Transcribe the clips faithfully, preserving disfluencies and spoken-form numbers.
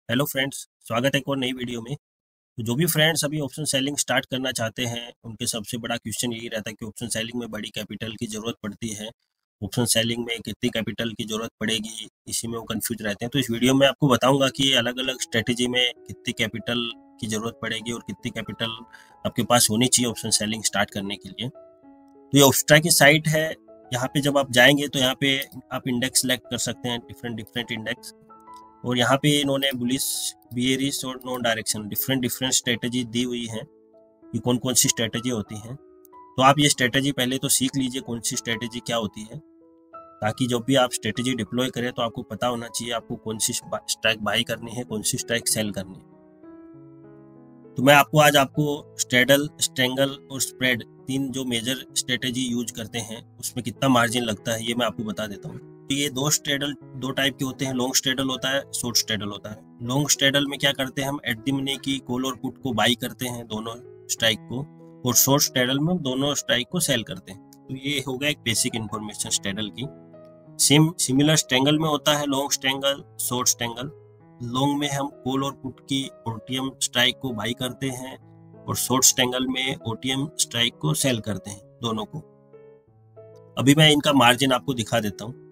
Hello friends, स्वागत है एक और नई वीडियो में। तो जो भी फ्रेंड्स अभी ऑप्शन सेलिंग स्टार्ट करना चाहते हैं, उनके सबसे बड़ा क्वेश्चन यही रहता है कि ऑप्शन सेलिंग में बड़ी कैपिटल की ज़रूरत पड़ती है। ऑप्शन सेलिंग में कितनी कैपिटल की ज़रूरत पड़ेगी, इसी में वो कंफ्यूज रहते हैं। तो इस वीडियो में आपको बताऊंगा कि अलग-अलग स्ट्रेटेजी में कितनी कैपिटल की ज़रूरत पड़ेगी और कितनी कैपिटल आपके पास होनी चाहिए ऑप्शन सेलिंग स्टार्ट करने के लिए। तो ये ऑप्स्ट्रा की साइट है। यहाँ पे जब आप जाएंगे तो यहाँ पे आप इंडेक्स सेलेक्ट कर सकते हैं, डिफरेंट डिफरेंट इंडेक्स। और यहाँ पे इन्होंने बुलिश, बियरिश और non direction different different strategy दी हुई है कि कौन कौन सी स्ट्रेटेजी होती हैं। तो आप ये स्ट्रेटेजी पहले तो सीख लीजिए कौन सी स्ट्रेटेजी क्या होती है, ताकि जब भी आप स्ट्रेटेजी डिप्लॉय करें तो आपको पता होना चाहिए आपको कौन सी स्ट्राइक बाई करनी है, कौन सी स्ट्राइक सेल करनी है। तो मैं आपको आज आपको स्ट्रेडल, स्ट्रेंगल और स्प्रेड, तीन जो मेजर स्ट्रेटेजी यूज करते हैं उसमें कितना मार्जिन लगता है ये मैं आपको बता देता हूँ। तो ये दो स्ट्रेडल दो टाइप के होते हैं, लॉन्ग स्ट्रेडल होता है, शॉर्ट स्ट्रेडल होता है। लॉन्ग स्ट्रेडल में क्या करते हैं, हम एट द मनी की कॉल और पुट को बाई करते हैं, दोनों स्ट्राइक को, और शॉर्ट स्ट्रेडल में दोनों स्ट्राइक को सेल करते हैं। तो ये हो गया एक बेसिक इन्फॉर्मेशन स्ट्रेडल की। सेम सिमिलर स्ट्रेंगल में होता है long strangle, short strangle. Long में हम कॉल और पुट की ओटीएम स्ट्राइक को बाई करते हैं और शॉर्ट स्ट्रेंगल में ओटीएम स्ट्राइक को सेल करते हैं, दोनों को। अभी मैं इनका मार्जिन आपको दिखा देता हूं।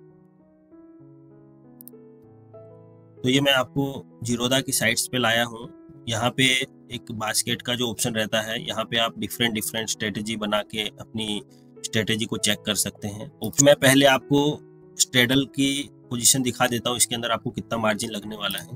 तो ये मैं आपको जीरोधा की साइट्स पे लाया हूं। यहाँ पे एक बास्केट का जो ऑप्शन रहता है, यहाँ पे आप डिफरेंट डिफरेंट स्ट्रेटेजी बना के अपनी स्ट्रेटेजी को चेक कर सकते हैं। मैं पहले आपको स्ट्रेडल की पोजीशन दिखा देता हूँ, इसके अंदर आपको कितना मार्जिन लगने वाला है।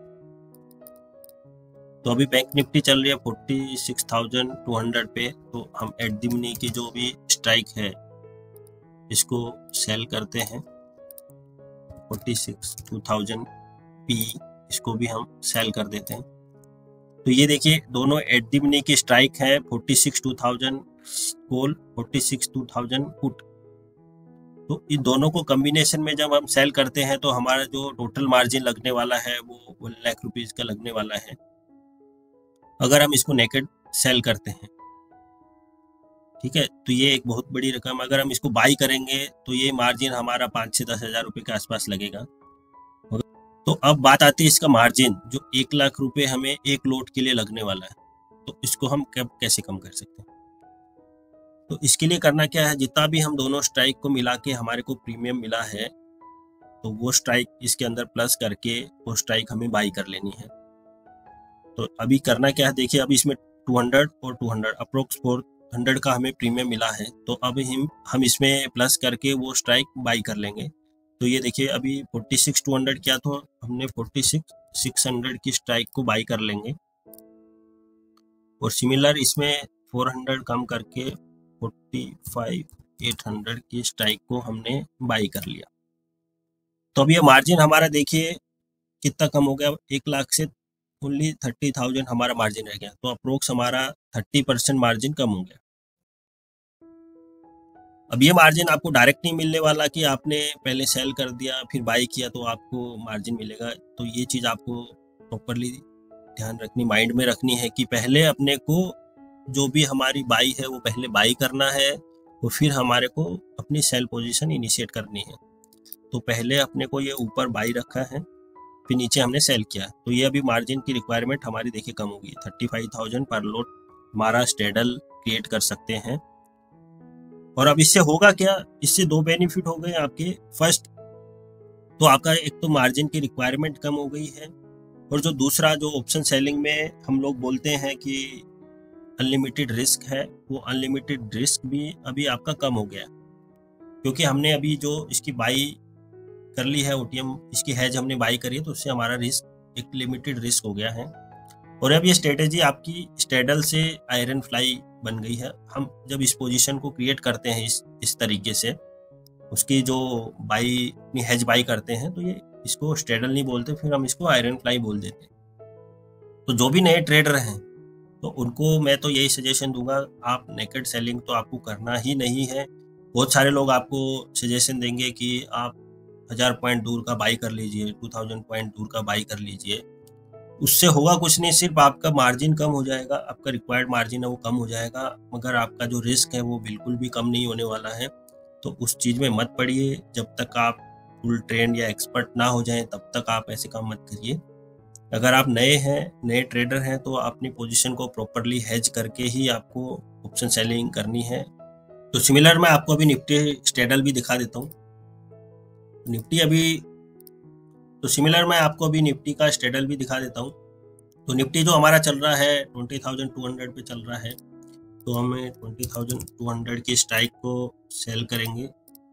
तो अभी बैंक निफ्टी चल रही है forty six thousand two hundred पे। तो हम एट द मनी की जो भी स्ट्राइक है इसको सेल करते हैं, forty six two thousand PE, इसको भी हम सेल कर देते हैं। तो ये देखिए दोनों एट द मनी की स्ट्राइक है, forty six two thousand call, forty six two thousand put. तो इन दोनों को कॉम्बिनेशन में जब हम सेल करते हैं तो हमारा जो टोटल मार्जिन लगने वाला है वो वन लाख रुपीज का लगने वाला है, अगर हम इसको नेकेड सेल करते हैं। ठीक है, तो ये एक बहुत बड़ी रकम। अगर हम इसको बाई करेंगे तो ये मार्जिन हमारा पाँच से दस हजार रुपए के आसपास लगेगा। तो अब बात आती है इसका मार्जिन, जो एक लाख रुपए हमें एक लोट के लिए लगने वाला है, तो इसको हम कब कैसे कम कर सकते हैं। तो इसके लिए करना क्या है, जितना भी हम दोनों स्ट्राइक को मिला के हमारे को प्रीमियम मिला है, तो वो स्ट्राइक इसके अंदर प्लस करके वो स्ट्राइक हमें बाई कर लेनी है। तो अभी करना क्या है, देखिए अभी इसमें टू हंड्रेड और two hundred approx four hundred का हमें प्रीमियम मिला है। तो अब हम हम इसमें प्लस करके वो स्ट्राइक बाई कर लेंगे। तो ये देखिए अभी फोर्टी सिक्स टू हंड्रेड किया, तो हमने फोर्टी सिक्स सिक्स हंड्रेड की स्ट्राइक को बाई कर लेंगे। और सिमिलर इसमें फोर हंड्रेड कम करके फोर्टी फाइव एट हंड्रेड की स्ट्राइक को हमने बाई कर लिया। तो अब ये मार्जिन हमारा देखिए कितना कम हो गया, एक लाख से ओनली थर्टी थाउजेंड हमारा मार्जिन रह गया। तो अप्रोक्स हमारा थर्टी परसेंट मार्जिन कम हो गया। अब ये मार्जिन आपको डायरेक्ट नहीं मिलने वाला कि आपने पहले सेल कर दिया फिर बाई किया तो आपको मार्जिन मिलेगा। तो ये चीज आपको प्रॉपरली ध्यान रखनी, माइंड में रखनी है कि पहले अपने को जो भी हमारी बाई है वो पहले बाई करना है, और फिर हमारे को अपनी सेल पोजीशन इनिशिएट करनी है। तो पहले अपने को ये ऊपर बाई रखा है, फिर नीचे हमने सेल किया। तो ये अभी मार्जिन की रिक्वायरमेंट हमारी देखिए कम होगी, थर्टी फाइव थाउजेंड पर लोट हमारा स्ट्रेडल क्रिएट कर सकते हैं। और अब इससे होगा क्या, इससे दो बेनिफिट हो गए आपके। फर्स्ट तो आपका एक तो मार्जिन की रिक्वायरमेंट कम हो गई है, और जो दूसरा जो ऑप्शन सेलिंग में हम लोग बोलते हैं कि अनलिमिटेड रिस्क है, वो अनलिमिटेड रिस्क भी अभी आपका कम हो गया, क्योंकि हमने अभी जो इसकी बाई कर ली है ओटीएम, इसकी हैज हमने बाई करी है, तो उससे हमारा रिस्क एक लिमिटेड रिस्क हो गया है। और अब ये स्ट्रेटेजी आपकी स्ट्रेडल से आयरन फ्लाई बन गई है। हम जब इस पोजीशन को क्रिएट करते हैं इस इस तरीके से, उसकी जो बाई अपनी हैज बाई करते हैं, तो ये इसको स्ट्रेडल नहीं बोलते, फिर हम इसको आयरन फ्लाई बोल देते हैं। तो जो भी नए ट्रेडर हैं तो उनको मैं तो यही सजेशन दूंगा, आप नेकेड सेलिंग तो आपको करना ही नहीं है। बहुत सारे लोग आपको सजेशन देंगे कि आप हजार पॉइंट दूर का बाई कर लीजिए, टू थाउजेंड पॉइंट दूर का बाई कर लीजिए। उससे होगा कुछ नहीं, सिर्फ आपका मार्जिन कम हो जाएगा, आपका रिक्वायर्ड मार्जिन है वो कम हो जाएगा, मगर आपका जो रिस्क है वो बिल्कुल भी कम नहीं होने वाला है। तो उस चीज में मत पड़िए, जब तक आप फुल ट्रेंड या एक्सपर्ट ना हो जाएं तब तक आप ऐसे काम मत करिए। अगर आप नए हैं, नए ट्रेडर हैं, तो अपनी पोजीशन को प्रॉपरली हेज करके ही आपको ऑप्शन सेलिंग करनी है। तो सिमिलर मैं आपको अभी निफ्टी स्ट्रेडल भी दिखा देता हूँ। निफ्टी अभी तो सिमिलर मैं आपको अभी निफ्टी का स्ट्रेडल भी दिखा देता हूँ। तो निफ्टी जो हमारा चल रहा है ट्वेंटी थाउजेंड टू हंड्रेड पे चल रहा है, तो हमें ट्वेंटी थाउजेंड टू हंड्रेड की स्ट्राइक को सेल करेंगे।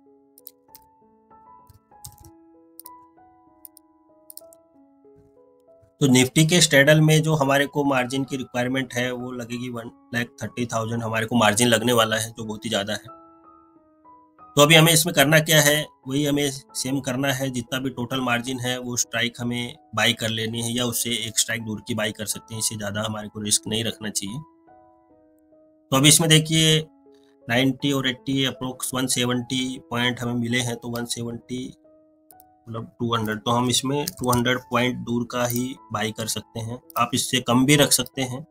तो निफ्टी के स्ट्रेडल में जो हमारे को मार्जिन की रिक्वायरमेंट है वो लगेगी वन लैख थर्टी थाउजेंड हमारे को मार्जिन लगने वाला है, जो बहुत ही ज़्यादा है। तो अभी हमें इसमें करना क्या है, वही हमें सेम करना है। जितना भी टोटल मार्जिन है वो स्ट्राइक हमें बाई कर लेनी है, या उससे एक स्ट्राइक दूर की बाई कर सकते हैं। इससे ज़्यादा हमारे को रिस्क नहीं रखना चाहिए। तो अभी इसमें देखिए नाइन्टी और eighty approx one seventy point हमें मिले हैं। तो वन सेवेंटी मतलब टू हंड्रेड, तो हम इसमें टू हंड्रेड पॉइंट दूर का ही बाई कर सकते हैं। आप इससे कम भी रख सकते हैं।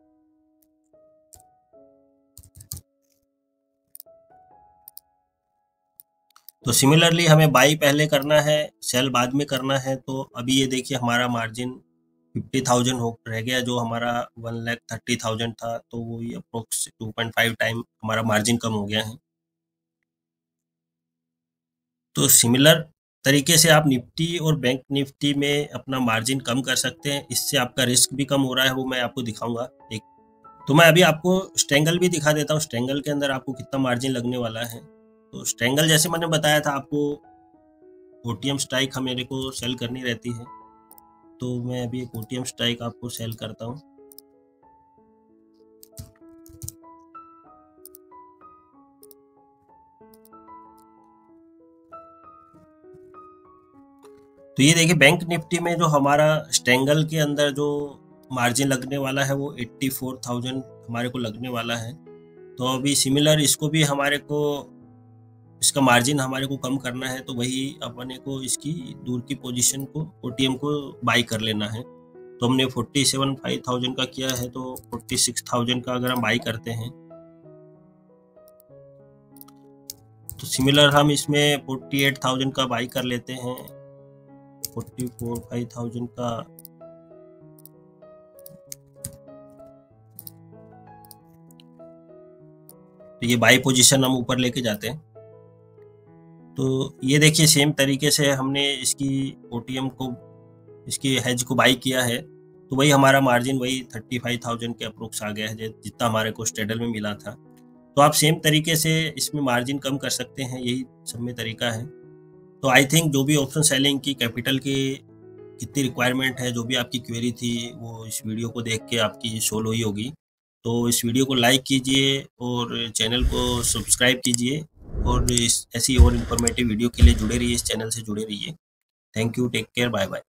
तो सिमिलरली हमें बाई पहले करना है, सेल बाद में करना है। तो अभी ये देखिए हमारा मार्जिन फिफ्टी थाउजेंड हो रह गया, जो हमारा वन लैख थर्टी थाउजेंड था। तो वो ये approx two point five time हमारा मार्जिन कम हो गया है। तो सिमिलर तरीके से आप निफ्टी और बैंक निफ्टी में अपना मार्जिन कम कर सकते हैं। इससे आपका रिस्क भी कम हो रहा है, वो मैं आपको दिखाऊंगा एक। तो मैं अभी आपको स्ट्रेंगल भी दिखा देता हूँ। स्ट्रेंगल के अंदर आपको कितना मार्जिन लगने वाला है। तो स्ट्रेंगल जैसे मैंने बताया था आपको, ओटीएम स्ट्राइक मेरे को सेल करनी रहती है। तो मैं अभी एक ओटीएम स्ट्राइक आपको सेल करता हूँ। तो ये देखिए बैंक निफ्टी में जो हमारा स्ट्रेंगल के अंदर जो मार्जिन लगने वाला है वो एट्टी फोर थाउजेंड हमारे को लगने वाला है। तो अभी सिमिलर इसको भी हमारे को इसका मार्जिन हमारे को कम करना है। तो वही अपने को इसकी दूर की पोजीशन को ओटीएम को बाई कर लेना है। तो हमने फोर्टी सेवन फाइव थाउजेंड का किया है, तो फोर्टी सिक्स थाउजेंड का अगर हम बाई करते हैं तो सिमिलर हम इसमें फोर्टी एट थाउजेंड का बाई कर लेते हैं। फोर्टी फोर फाइव थाउजेंड का तो ये बाई पोजीशन हम ऊपर लेके जाते हैं। तो ये देखिए सेम तरीके से हमने इसकी ओटीएम को इसकी हेज को बाई किया है। तो वही हमारा मार्जिन वही थर्टी फाइव थाउजेंड के अप्रोक्स आ गया है, जितना हमारे को स्ट्रेडल में मिला था। तो आप सेम तरीके से इसमें मार्जिन कम कर सकते हैं, यही सब में तरीका है। तो आई थिंक जो भी ऑप्शन सेलिंग की कैपिटल की कितनी रिक्वायरमेंट है, जो भी आपकी क्वेरी थी, वो इस वीडियो को देख के आपकी सोल्व हुई होगी। तो इस वीडियो को लाइक कीजिए और चैनल को सब्सक्राइब कीजिए, और इस ऐसी और इन्फॉर्मेटिव वीडियो के लिए जुड़े रहिए, इस चैनल से जुड़े रहिए। Thank you, take care, bye bye.